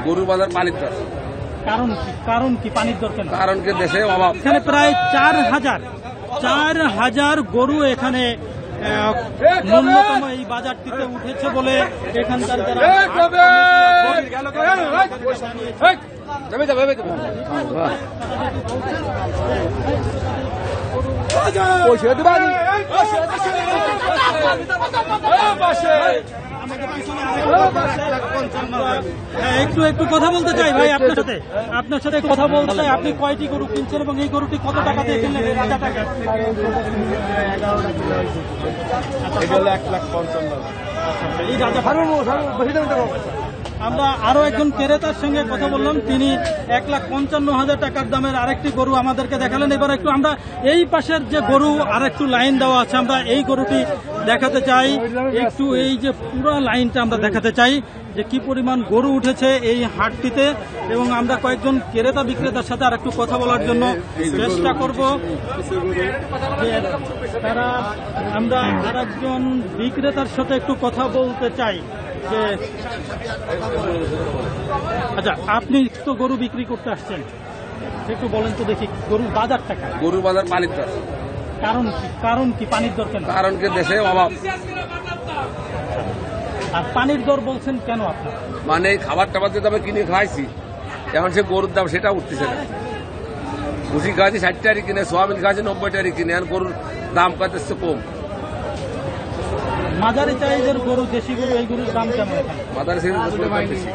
গরুর বাজার পানির দর। কারণ কি পানির দর কেন? কারণ কি দেশে অভাব। এখানে প্রায় 4,000 গরু এখানে ন্যূনতম এই বাজারটিতে উঠেছে বলে এখানকার একটু কথা বলতে চাই ভাই আপনার সাথে কথা বলতে চাই। আপনি কয়টি গরু কিনছেন এবং এই গরুটি কত টাকা দিয়ে কিনলেন? এই রাজাটাকে 1,55,000। আমরা আরো একজন ক্রেতার সঙ্গে কথা বললাম, তিনি 1,55,000 টাকার দামের আরেকটি গরু আমাদেরকে দেখালেন। এবার একটু আমরা এই পাশের যে গরু আরেকটু লাইন দেওয়া আছে, আমরা এই গরুটি দেখাতে চাই। একটু এই যে পুরো লাইনটা আমরা দেখাতে চাই যে কি পরিমাণ গরু উঠেছে এই হাটটিতে, এবং আমরা কয়েকজন ক্রেতা বিক্রেতার সাথে আর একটু কথা বলার জন্য চেষ্টা করব। আমরা আরেকজন বিক্রেতার সাথে একটু কথা বলতে চাই যে আচ্ছা, আপনি তো গরু বিক্রি করতে আসছেন, একটু বলেন তো দেখি গরুর বাজার টাকা। গরুর বাজার পানির দর। কারণ কি পানির দর কেন? কারণ কি দেশে অভাব। আর পানির দর বলছেন কেন আপনার? মানে খাবার টাবার যে দামে কিনে খাইছি, এখন সে গরুর দাম সেটা উঠতেছে না। ভুসি খাইছি 60 টাকা কিনে, সোয়াবিন খাইছি 90 টাকা কিনে, আর গরুর দাম কাটতেছে কম। মাঝারি সাইজের গরু, দেশি গরু, এই গরুর দাম কেমন? মাঝারি সাইজের বেশি।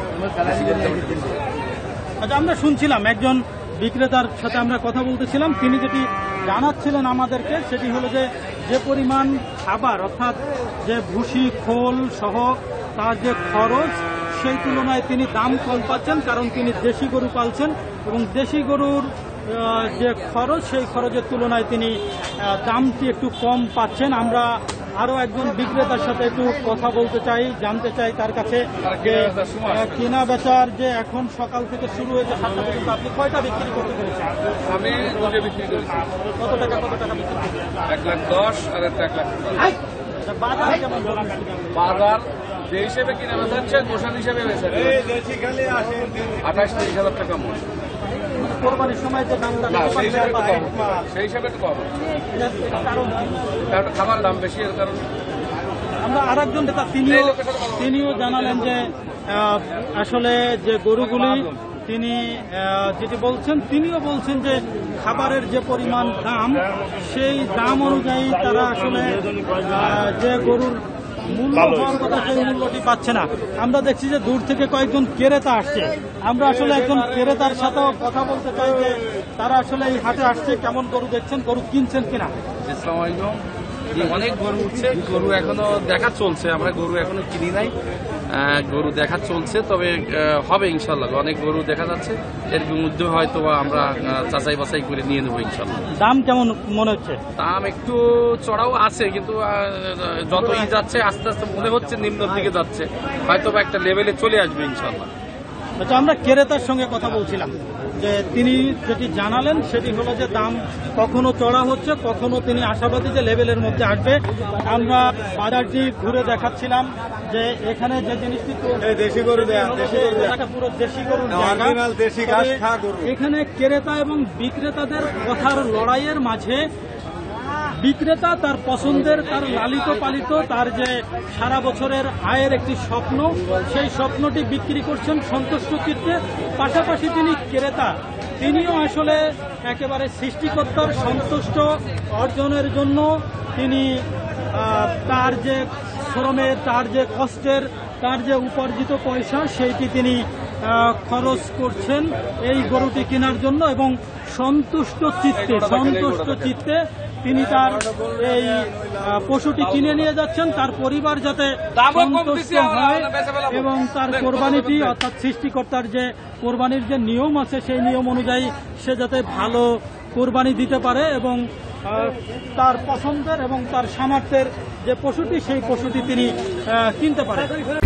আচ্ছা, আমরা শুনছিলাম একজন বিক্রেতার সাথে আমরা কথা বলতেছিলাম, তিনি যেটি জানাচ্ছিলেন আমাদেরকে সেটি হলো যে পরিমাণ খাবার, অর্থাৎ যে ভুসি খোল সহ তার যে খরচ, সেই তুলনায় তিনি দাম কম পাচ্ছেন, কারণ তিনি দেশি গরু পালছেন এবং দেশি গরুর যে খরচ, সেই খরচের তুলনায় তিনি দামটি একটু কম পাচ্ছেন। আমরা আরো একজন বিক্রেতার সাথে একটু কথা বলতে চাই, জানতে চাই তার কাছে যে কেনা বেচার যে এখন সকাল থেকে শুরু হয়েছে 7টা পর্যন্ত আপনি কয়টা বিক্রি করতে পেরেছেন? আমি দুটো বিক্রি করেছি। কত টাকা বিক্রি করছেন? 1,10,000 আর 1,00,000। বাজার কেমন? বাজার যে হিসেবে কিনে বেচা হচ্ছে, গোসান হিসেবে বেচা 28-30,000 টাকা মন। কোরবানির সময় যে দামটা সেই হিসাবে তো কম, কারণ খাবার দাম বেশি, এর কারণ। আমরা আর একজন নেতা তিনিও জানালেন যে আসলে যে গরুগুলি তিনি যেটি বলছেন, তিনিও বলছেন যে খাবারের যে পরিমাণ দাম, সেই দাম অনুযায়ী তারা আসলে যে গরুর মূল্য হওয়ার কথা সেই মূল্যটি পাচ্ছে না। আমরা দেখছি যে দূর থেকে কয়েকজন ক্রেতা আসছে, আমরা আসলে একজন ক্রেতার সাথেও কথা বলতে চাই যে তারা আসলে এই হাটে আসছে, কেমন গরু দেখছেন, গরু কিনছেন কিনা। আসসালামু আলাইকুম। অনেক গরু উঠছে, গরু এখনো দেখা চলছে, আমরা গরু এখনো কিনি নাই, গরু দেখা চলছে, তবে হবে ইনশাল্লাহ। অনেক গরু দেখা যাচ্ছে, এর মধ্যে হয়তো আমরা যাচাই বাছাই করে নিয়ে নেবো ইনশাল্লাহ। দাম কেমন মনে হচ্ছে? দাম একটু চড়াও আছে, কিন্তু যতই যাচ্ছে আস্তে আস্তে মনে হচ্ছে নিম্নের দিকে যাচ্ছে, হয়তো বা একটা লেভেলে চলে আসবে ইনশাল্লাহ। আচ্ছা, আমরা ক্রেতার সঙ্গে কথা বলছিলাম যে তিনি যেটি জানালেন সেটি হলো যে দাম কখনো চড়া হচ্ছে, কখনো তিনি আশাবাদী যে লেভেলের মধ্যে আসবে। আমরা বাজারটি ঘুরে দেখাচ্ছিলাম যে এখানে যে জিনিসটি পুরো দেশি গরুর জায়গা, এখানে ক্রেতা এবং বিক্রেতাদের কথার লড়াইয়ের মাঝে বিক্রেতা তার পছন্দের, তার লালিত পালিত, তার যে সারা বছরের আয়ের একটি স্বপ্ন, সেই স্বপ্নটি বিক্রি করছেন সন্তুষ্ট চিত্তে। পাশাপাশি তিনি ক্রেতা, তিনিও আসলে একেবারে সৃষ্টিকর্তার সন্তুষ্ট অর্জনের জন্য তিনি তার যে শ্রমের, তার যে কষ্টের, তার যে উপার্জিত পয়সা, সেইটি তিনি খরচ করছেন এই গরুটি কেনার জন্য, এবং সন্তুষ্ট চিত্তে তিনি তার এই পশুটি কিনে নিয়ে যাচ্ছেন, তার পরিবার যাতে সন্তুষ্ট হয় এবং তার কোরবানিটি, অর্থাৎ সৃষ্টিকর্তার যে কোরবানির যে নিয়ম আছে সেই নিয়ম অনুযায়ী সে যাতে ভালো কোরবানি দিতে পারে এবং তার পছন্দের এবং তার সামর্থ্যের যে পশুটি, সেই পশুটি তিনি কিনতে পারে।